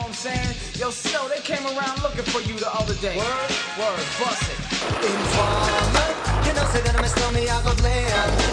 what I'm saying? Yo, Snow, they came around looking for you the other day. Word, bust it. Informer, you know, say that I'm a stormy, I go blame.